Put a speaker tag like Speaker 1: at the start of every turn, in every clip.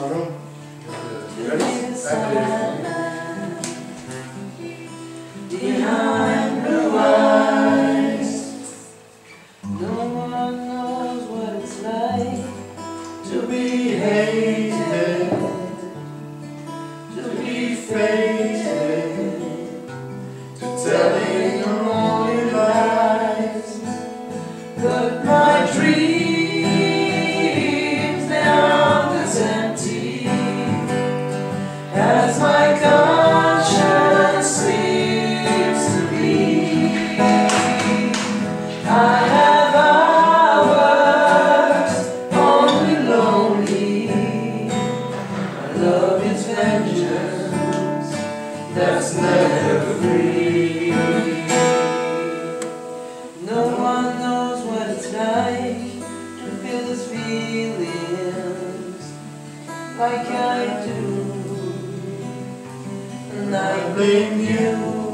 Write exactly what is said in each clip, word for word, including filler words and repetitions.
Speaker 1: tomorrow. Ready?
Speaker 2: Behind blue eyes, no one knows what it's like
Speaker 1: To be hated, to be fated, to telling only lies.
Speaker 2: but my dreams, they're all as empty as my conscience seems to be. I have hours only lonely. My love is vengeance that's never free. No one knows what it's like to feel his feelings like I do, and I blame you.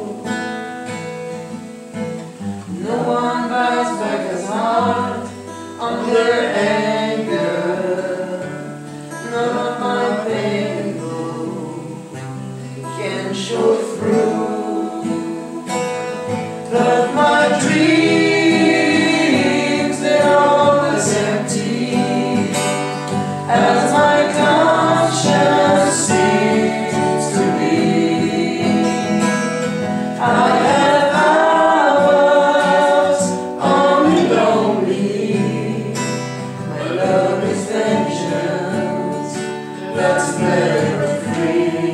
Speaker 2: No one buys back his heart on their anger. None of my pain can show through, but my dreams, they're all as empty as my conscience seems to be. I have hours only lonely. My love is vengeance that's never free.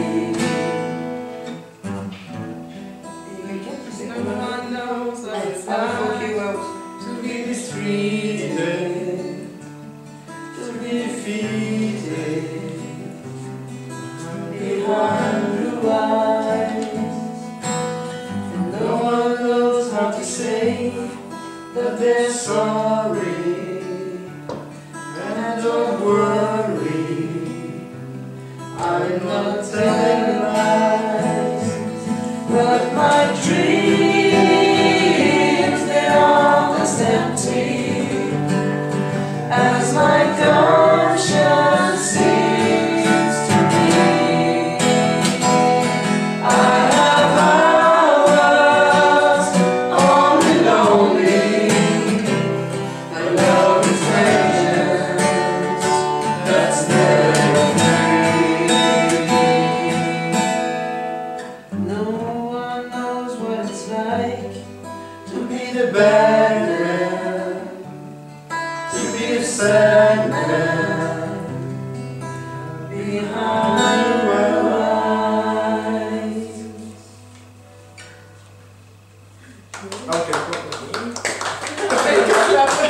Speaker 2: No one knows what it's like to be mistreated, to be defeated behind blue eyes. And no one knows how to say that they're sorry.
Speaker 1: And don't worry, I'm not telling lies.
Speaker 2: But my dreams, they're all as empty as my conscience seems to be. I have hours only lonely. My love is vengeance that's never free. No one knows what it's like
Speaker 1: To be the bad man, to be a sad man,
Speaker 2: behind your eyes.
Speaker 1: okay, cool.
Speaker 3: Thank you.